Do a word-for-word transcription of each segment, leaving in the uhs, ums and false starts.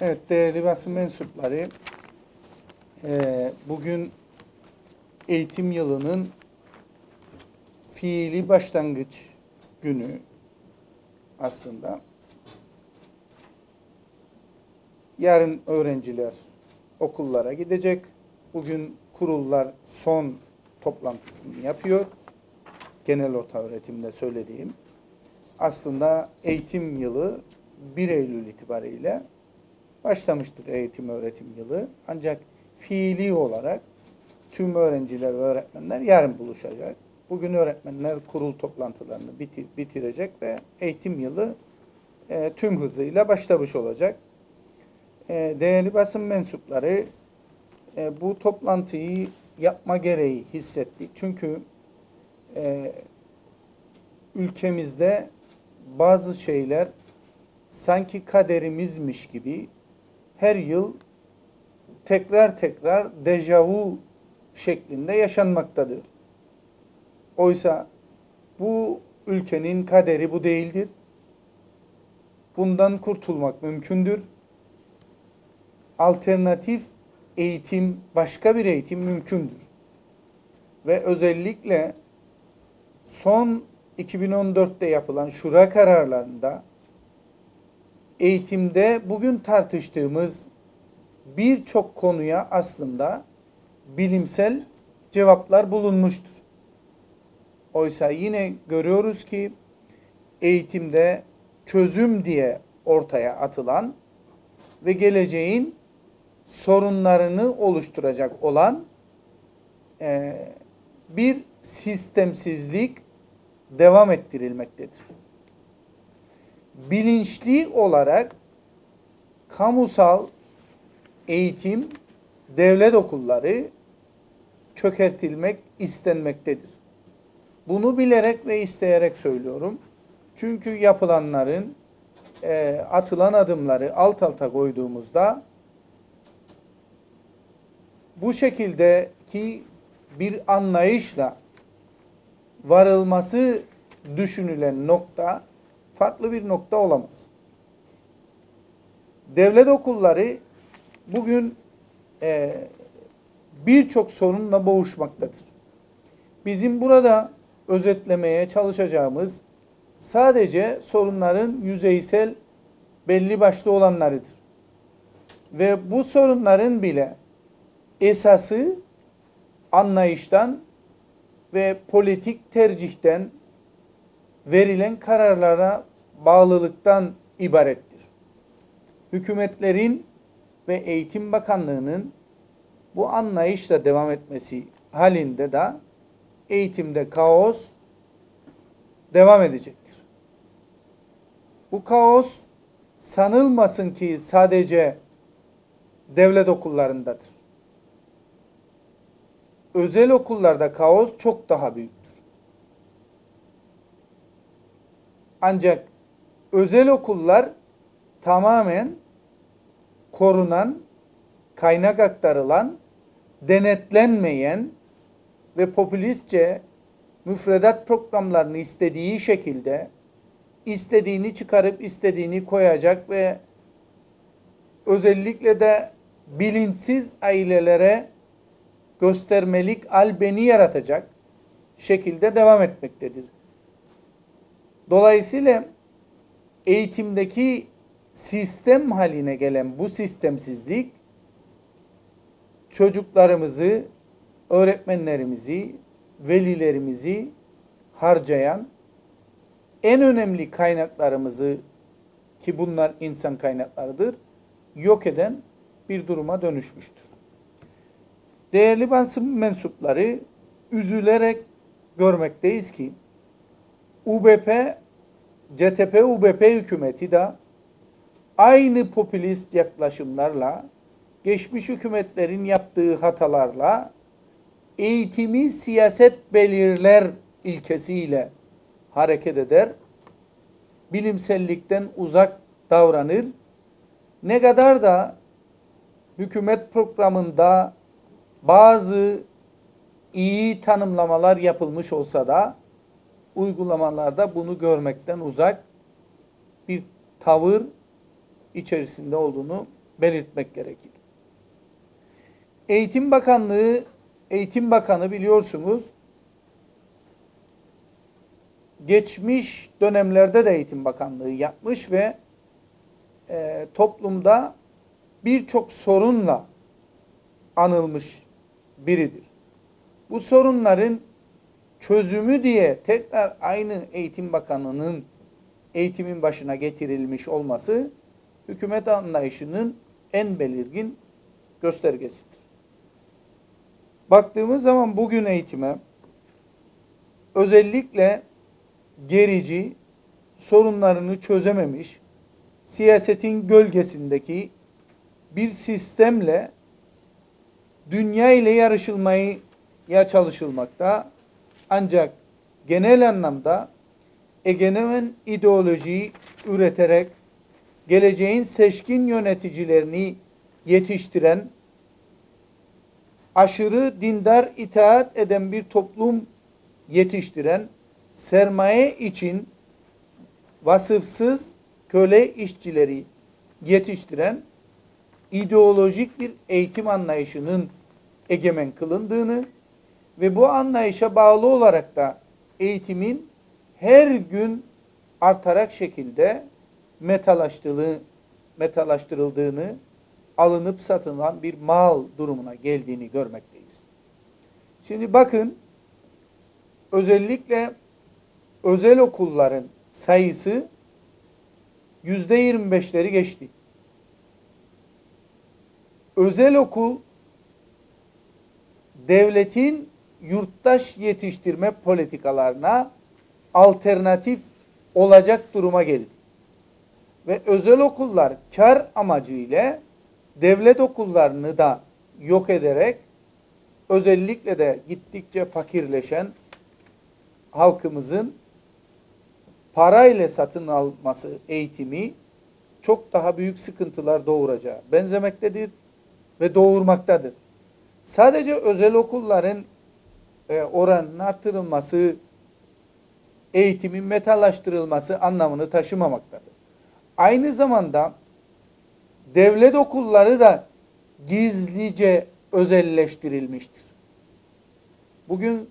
Evet, değerli basın mensupları, e, bugün eğitim yılının fiili başlangıç günü aslında. Yarın öğrenciler okullara gidecek. Bugün kurullar son toplantısını yapıyor. Genel ortaöğretimde söylediğim. Aslında eğitim yılı bir Eylül itibariyle başlamıştır, eğitim öğretim yılı. Ancak fiili olarak tüm öğrenciler ve öğretmenler yarın buluşacak. Bugün öğretmenler kurul toplantılarını bitir, bitirecek ve eğitim yılı e, tüm hızıyla başlamış olacak. E, değerli basın mensupları, e, bu toplantıyı yapma gereği hissettik. Çünkü e, ülkemizde bazı şeyler sanki kaderimizmiş gibi her yıl tekrar tekrar dejavu şeklinde yaşanmaktadır. Oysa bu ülkenin kaderi bu değildir. Bundan kurtulmak mümkündür. Alternatif eğitim, başka bir eğitim mümkündür. Ve özellikle son iki bin on dörtte yapılan şura kararlarında eğitimde bugün tartıştığımız birçok konuya aslında bilimsel cevaplar bulunmuştur. Oysa yine görüyoruz ki eğitimde çözüm diye ortaya atılan ve geleceğin sorunlarını oluşturacak olan e, bir sistemsizlik devam ettirilmektedir. Bilinçli olarak kamusal eğitim, devlet okulları çökertilmek istenmektedir. Bunu bilerek ve isteyerek söylüyorum. Çünkü yapılanların, e, atılan adımları alt alta koyduğumuzda bu şekildeki bir anlayışla varılması düşünülen nokta farklı bir nokta olamaz. Devlet okulları bugün e, birçok sorunla boğuşmaktadır. Bizim burada özetlemeye çalışacağımız sadece sorunların yüzeysel belli başlı olanlarıdır. Ve bu sorunların bile esası anlayıştan ve politik tercihten verilen kararlara bağlılıktan ibarettir. Hükümetlerin ve Eğitim Bakanlığı'nın bu anlayışla devam etmesi halinde de eğitimde kaos devam edecektir. Bu kaos sanılmasın ki sadece devlet okullarındadır. Özel okullarda kaos çok daha büyüktür. Ancak özel okullar tamamen korunan, kaynak aktarılan, denetlenmeyen ve popülistçe müfredat programlarını istediği şekilde istediğini çıkarıp istediğini koyacak ve özellikle de bilinçsiz ailelere göstermelik albeni yaratacak şekilde devam etmektedir. Dolayısıyla eğitimdeki sistem haline gelen bu sistemsizlik çocuklarımızı, öğretmenlerimizi, velilerimizi harcayan, en önemli kaynaklarımızı, ki bunlar insan kaynaklarıdır, yok eden bir duruma dönüşmüştür. Değerli basın mensupları, üzülerek görmekteyiz ki U B P, C T P U B P hükümeti de aynı popülist yaklaşımlarla, geçmiş hükümetlerin yaptığı hatalarla eğitimi siyaset belirler ilkesiyle hareket eder, bilimsellikten uzak davranır. Ne kadar da hükümet programında bazı iyi tanımlamalar yapılmış olsa da uygulamalarda bunu görmekten uzak bir tavır içerisinde olduğunu belirtmek gerekir. Eğitim Bakanlığı, Eğitim Bakanı biliyorsunuz, geçmiş dönemlerde de Eğitim Bakanlığı yapmış ve e, toplumda birçok sorunla anılmış biridir. Bu sorunların çözümü diye tekrar aynı Eğitim Bakanı'nın eğitimin başına getirilmiş olması hükümet anlayışının en belirgin göstergesidir. Baktığımız zaman bugün eğitime özellikle gerici, sorunlarını çözememiş, siyasetin gölgesindeki bir sistemle dünya ile yarışılmaya çalışılmakta. Ancak genel anlamda egemen ideolojiyi üreterek geleceğin seçkin yöneticilerini yetiştiren, aşırı dindar itaat eden bir toplum yetiştiren, sermaye için vasıfsız köle işçileri yetiştiren ideolojik bir eğitim anlayışının egemen kılındığını ve bu anlayışa bağlı olarak da eğitimin her gün artarak şekilde metalaştırıldığını, metalaştırıldığını, alınıp satılan bir mal durumuna geldiğini görmekteyiz. Şimdi bakın, özellikle özel okulların sayısı yüzde yirmi beşleri geçti. Özel okul devletin yurttaş yetiştirme politikalarına alternatif olacak duruma geldi. Ve özel okullar kar amacıyla devlet okullarını da yok ederek özellikle de gittikçe fakirleşen halkımızın parayla satın alması eğitimi çok daha büyük sıkıntılar doğuracağı benzemektedir ve doğurmaktadır. Sadece özel okulların e, oranının artırılması, eğitimin metalaştırılması anlamını taşımamaktadır. Aynı zamanda devlet okulları da gizlice özelleştirilmiştir. Bugün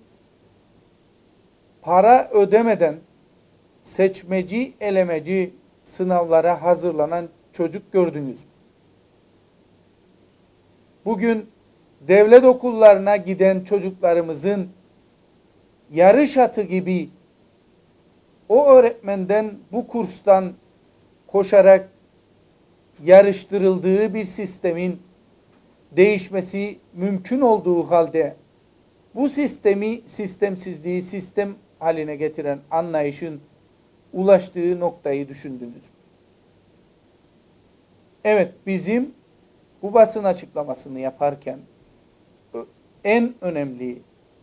para ödemeden seçmeci, elemeci sınavlara hazırlanan çocuk gördünüz mü? Bugün devlet okullarına giden çocuklarımızın yarış atı gibi o öğretmenden, bu kurstan koşarak yarıştırıldığı bir sistemin değişmesi mümkün olduğu halde bu sistemi, sistemsizliği sistem haline getiren anlayışın ulaştığı noktayı düşündünüz mü? Evet, bizim bu basın açıklamasını yaparken en önemli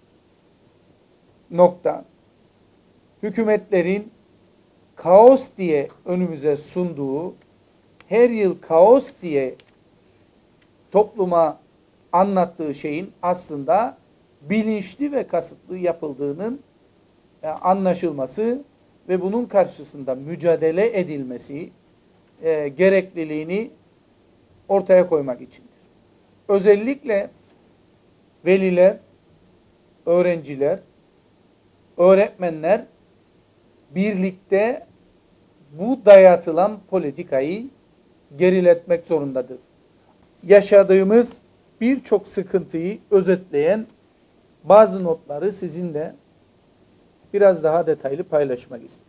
nokta hükümetlerin kaos diye önümüze sunduğu, her yıl kaos diye topluma anlattığı şeyin aslında bilinçli ve kasıtlı yapıldığının anlaşılması ve bunun karşısında mücadele edilmesi e, gerekliliğini ortaya koymak içindir. Özellikle veliler, öğrenciler, öğretmenler birlikte bu dayatılan politikayı geriletmek zorundadır. Yaşadığımız birçok sıkıntıyı özetleyen bazı notları sizinle biraz daha detaylı paylaşmak istedim.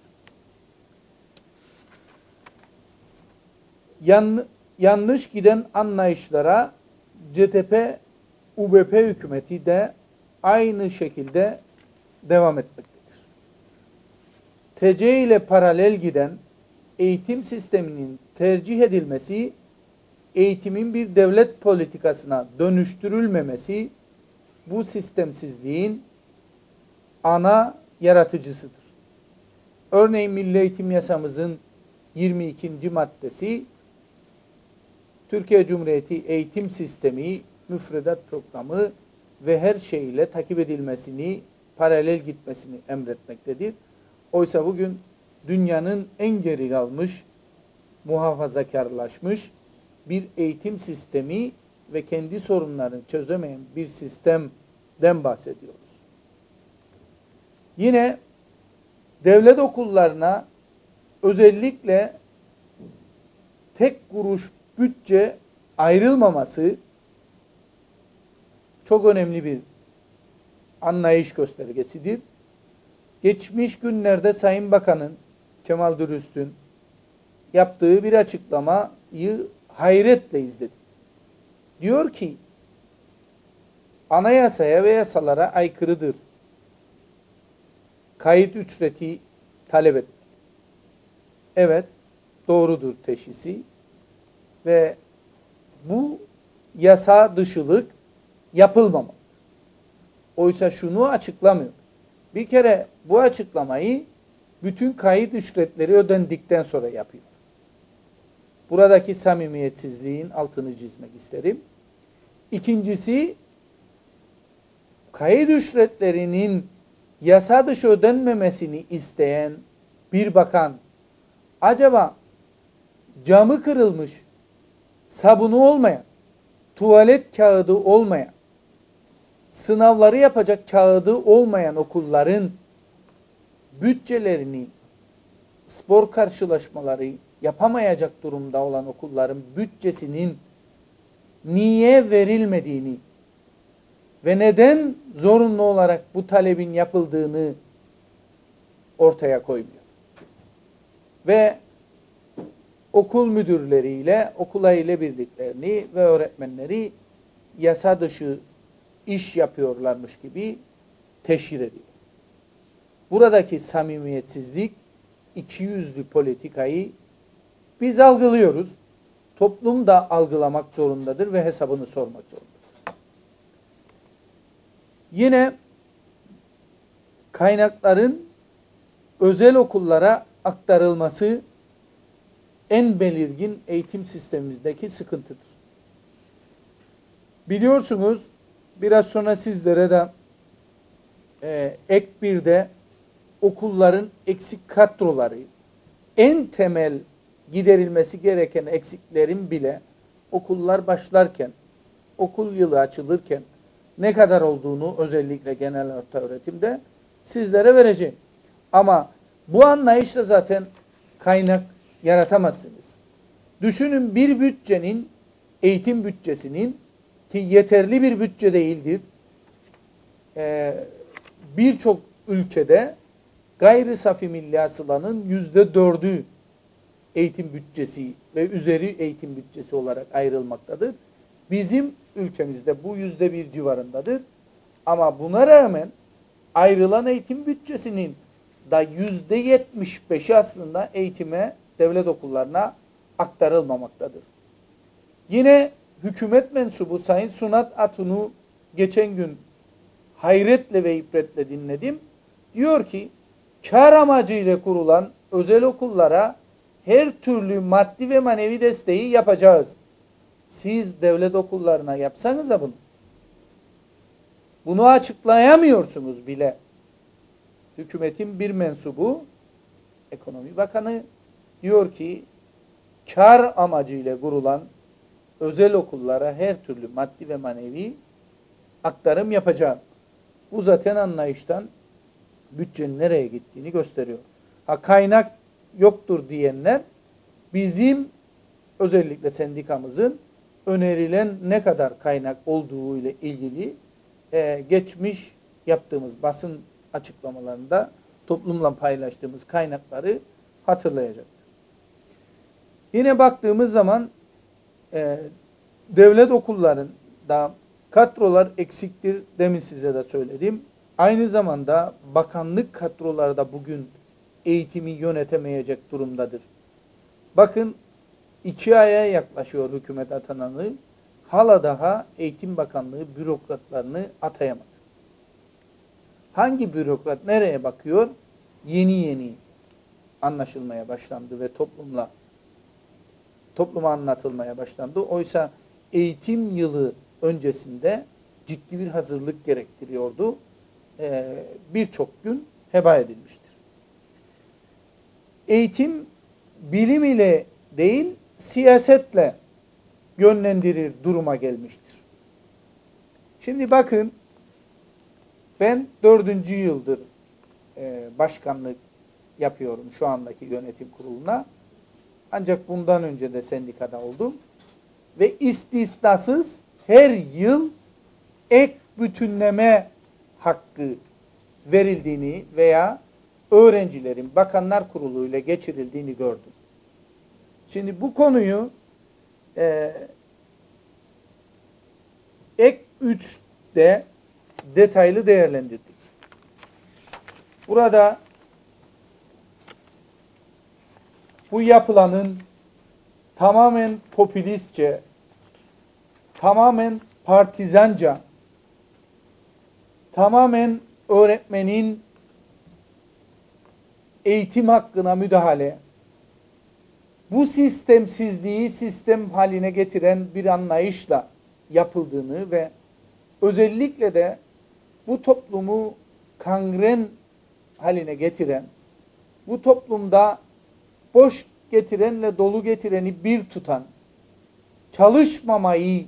Yan, yanlış giden anlayışlara C T P U B P hükümeti de aynı şekilde devam etmektedir. T C ile paralel giden eğitim sisteminin tercih edilmesi, eğitimin bir devlet politikasına dönüştürülmemesi bu sistemsizliğin ana yaratıcısıdır. Örneğin Milli Eğitim Yasamızın yirmi ikinci maddesi Türkiye Cumhuriyeti eğitim sistemi, müfredat programı ve her şeyle takip edilmesini, paralel gitmesini emretmektedir. Oysa bugün dünyanın en geri kalmış, muhafazakarlaşmış bir eğitim sistemi ve kendi sorunlarını çözemeyen bir sistemden bahsediyoruz. Yine devlet okullarına özellikle tek kuruş bütçe ayrılmaması çok önemli bir anlayış göstergesidir. Geçmiş günlerde Sayın Bakan'ın, Kemal Dürüst'ün yaptığı bir açıklamayı hayretle izledim. Diyor ki, anayasaya ve yasalara aykırıdır kayıt ücreti talep etmek. Evet, doğrudur teşhisi ve bu yasa dışılık yapılmamalıdır. Oysa şunu açıklamıyor. Bir kere bu açıklamayı bütün kayıt ücretleri ödendikten sonra yapıyor. Buradaki samimiyetsizliğin altını çizmek isterim. İkincisi, kayıt ücretlerinin yasa dışı ödenmemesini isteyen bir bakan, acaba camı kırılmış, sabunu olmayan, tuvalet kağıdı olmayan, sınavları yapacak kağıdı olmayan okulların bütçelerini, spor karşılaşmaları yapamayacak durumda olan okulların bütçesinin niye verilmediğini ve neden zorunlu olarak bu talebin yapıldığını ortaya koymuyor. Ve okul müdürleriyle, okul aile birliklerini ve öğretmenleri yasa dışı iş yapıyorlarmış gibi teşhir ediyor. Buradaki samimiyetsizlik, ikiyüzlü politikayı biz algılıyoruz. Toplum da algılamak zorundadır ve hesabını sormak zorundadır. Yine kaynakların özel okullara aktarılması en belirgin eğitim sistemimizdeki sıkıntıdır. Biliyorsunuz, biraz sonra sizlere de e, ek birde okulların eksik kadroları, en temel giderilmesi gereken eksiklerin bile okullar başlarken, okul yılı açılırken ne kadar olduğunu özellikle genel ortaöğretimde sizlere vereceğim. Ama bu anlayışla zaten kaynak yaratamazsınız. Düşünün, bir bütçenin, eğitim bütçesinin, ki yeterli bir bütçe değildir, ee, birçok ülkede gayri safi milli hasılanın yüzde dördü eğitim bütçesi ve üzeri eğitim bütçesi olarak ayrılmaktadır. Bizim ülkemizde bu yüzde bir civarındadır. Ama buna rağmen ayrılan eğitim bütçesinin da yüzde yetmiş beşi aslında eğitime, devlet okullarına aktarılmamaktadır. Yine hükümet mensubu Sayın Sunat Atun'u geçen gün hayretle ve ibretle dinledim. Diyor ki, kar amacıyla kurulan özel okullara her türlü maddi ve manevi desteği yapacağız. Siz devlet okullarına yapsanıza bunu. Bunu açıklayamıyorsunuz bile. Hükümetin bir mensubu, Ekonomi Bakanı diyor ki, kar amacıyla kurulan özel okullara her türlü maddi ve manevi aktarım yapacağım. Bu zaten anlayıştan bütçenin nereye gittiğini gösteriyor. Ha, kaynak yoktur diyenler, bizim özellikle sendikamızın önerilen ne kadar kaynak olduğu ile ilgili e, geçmiş yaptığımız basın açıklamalarında toplumla paylaştığımız kaynakları hatırlayacaktır. Yine baktığımız zaman e, devlet okullarında kadrolar eksiktir, demin size de söyledim. Aynı zamanda bakanlık kadroları da bugün eğitimi yönetemeyecek durumdadır. Bakın, iki aya yaklaşıyor hükümet atananı, hala daha Eğitim Bakanlığı bürokratlarını atayamadı. Hangi bürokrat nereye bakıyor? Yeni yeni anlaşılmaya başlandı ve toplumla topluma anlatılmaya başlandı. Oysa eğitim yılı öncesinde ciddi bir hazırlık gerektiriyordu. Ee, Birçok gün heba edilmiştir. Eğitim bilim ile değil, siyasetle yönlendirir duruma gelmiştir. Şimdi bakın, ben dördüncü yıldır e, başkanlık yapıyorum şu andaki yönetim kuruluna. Ancak bundan önce de sendikada oldum. Ve istisnasız her yıl ek bütünleme hakkı verildiğini veya öğrencilerin Bakanlar Kurulu ile geçirildiğini gördüm. Şimdi bu konuyu e, ek üçte detaylı değerlendirdik. Burada bu yapılanın tamamen popülistçe, tamamen partizanca, tamamen öğretmenin eğitim hakkına müdahale, bu sistemsizliği sistem haline getiren bir anlayışla yapıldığını ve özellikle de bu toplumu kangren haline getiren, bu toplumda boş getirenle dolu getireni bir tutan, çalışmamayı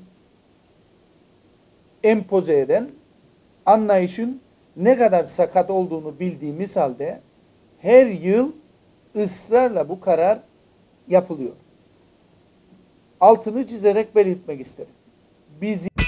empoze eden anlayışın ne kadar sakat olduğunu bildiğimiz halde her yıl ısrarla bu karar yapılıyor. Altını çizerek belirtmek isterim. Biz